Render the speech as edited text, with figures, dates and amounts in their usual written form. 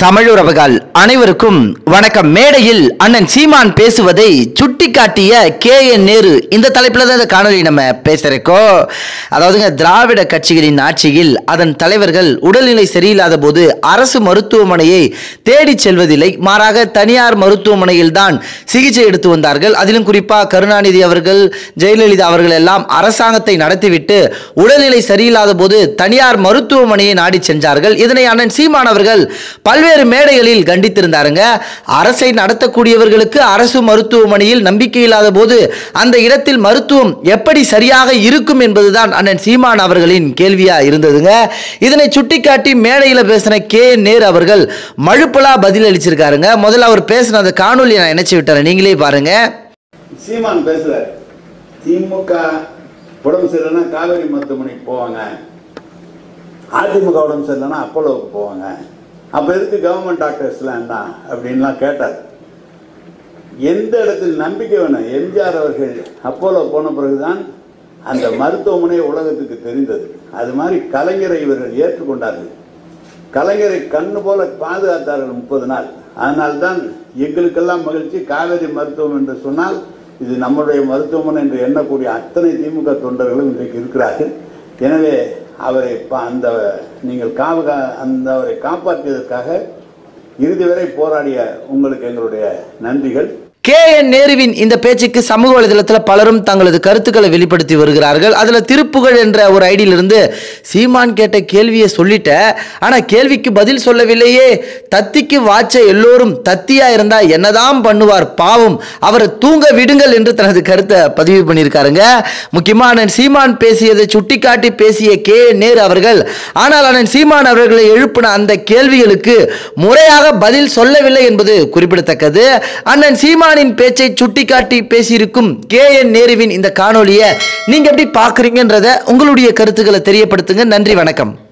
தமிழுறவுகள் அனைவருக்கும் வணக்கம். மேடையில் அண்ணன் சீமான் பேசுவதை சுட்டிக்காட்டிய KN நேரு இந்த தலைப்பில் தான் இந்த காணொலி நம்ம பேசுறோம். அதாவதுங்க, திராவிட கட்சிகளின் ஆட்சியில் அதன் தலைவர்கள் உடல்நிலை சரியில்லாத போது அரசு மருத்துவமனையை தேடி செல்வதில்லை, மாறாக தனியார் மருத்துவமனையில் தான் சிகிச்சை எடுத்து வந்தார்கள். அதிலும் குறிப்பாக கருணாநிதி அவர்கள், ஜெயலலிதா அவர்கள் எல்லாம் அரசாங்கத்தை நடத்திவிட்டு உடல்நிலை சரியில்லாத போது தனியார் மருத்துவமனையை நாடி சென்றார்கள். இதனை அண்ணன் சீமான் அவர்கள் பல்வேறு மேடைகளில் கண்டித்திருந்தாருங்க. அரசை நடத்தக்கூடியவர்களுக்கு அரசு மருத்துவமனையில் நம்பிக்கை இல்லாத போது அந்த இடத்தில் மருத்துவம் எப்படி சரியாக இருக்கும் என்பதுதான் அண்ணன் சீமான் அவர்களின் கேள்வியா இருந்ததுங்க. இதனை சுட்டிக்காட்டி மேடையில் பேசின KN நேரு அவர்கள் மழுப்பலா பதில் அளிச்சிருக்காருங்க. முதல்ல அவர் பேசின அந்த காணொலியை நான் நினைச்சு விட்டேன், நீங்களே பாருங்க. சீமான் பேசுறாரு, திமுக உடம்பு சரியில்லைன்னா காவேரி மருத்துவமனைக்கு போவாங்க, அதிமுக உடம்பு சரியில்லைன்னா அப்போலோவுக்கு போவாங்க, அப்போ எதுக்கு கவர்மெண்ட் டாக்டர்ஸ்லாம் என்ன அப்படின்லாம் கேட்டார். எந்த இடத்துல நம்பிக்கை வேணும்? எம்ஜிஆர் அவர்கள் அப்போலோ போன பிறகுதான் அந்த மருத்துவமனை உலகத்துக்கு தெரிந்தது. அது மாதிரி கலைஞரை இவர்கள் ஏற்றுக்கொண்டார்கள். கலைஞரை கண்ணு போல பாதுகாத்தார்கள் 30 நாள். அதனால்தான் எங்களுக்கெல்லாம் மகிழ்ச்சி. காவேரி மருத்துவம் என்று சொன்னால் இது நம்முடைய மருத்துவமனை என்று எண்ணக்கூடிய அத்தனை திமுக தொண்டர்களும் இன்றைக்கு இருக்கிறார்கள். எனவே அவரை நீங்கள் அவரை காப்பாற்றியதற்காக இறுதி வரை போராடிய உங்களுக்கு எங்களுடைய நன்றிகள். KN நேருவின் இந்த பேச்சுக்கு சமூக வலைதளத்தில் பலரும் தங்களது கருத்துக்களை வெளிப்படுத்தி வருகிறார்கள். அதில் திருப்புகழ் என்ற ஒரு ஐடியிலிருந்து சீமான் கேட்ட கேள்வியை சொல்லிட்ட, ஆனால் கேள்விக்கு பதில் சொல்லவில்லையே, தத்திக்கு வாச்ச எல்லோரும் தத்தியா இருந்தா என்னதான் பண்ணுவார், பாவம் அவரை தூங்க விடுங்கள் என்று தனது கருத்தை பதிவு பண்ணியிருக்காருங்க. முக்கியமாக அண்ணன் சீமான் பேசியதை சுட்டிக்காட்டி பேசிய KN நேரு அவர்கள், ஆனால் அண்ணன் சீமான் அவர்களை எழுப்பின அந்த கேள்விகளுக்கு முறையாக பதில் சொல்லவில்லை என்பது குறிப்பிடத்தக்கது. அண்ணன் சீமான் பேச்சை சுட்டிக்காட்டி பேசியிருக்கும் KN நேருவின் இந்த காணொலியை நீங்க எப்படி பார்க்குறீங்கன்றத உங்களுடைய கருத்துக்களை தெரியப்படுத்துங்க. நன்றி, வணக்கம்.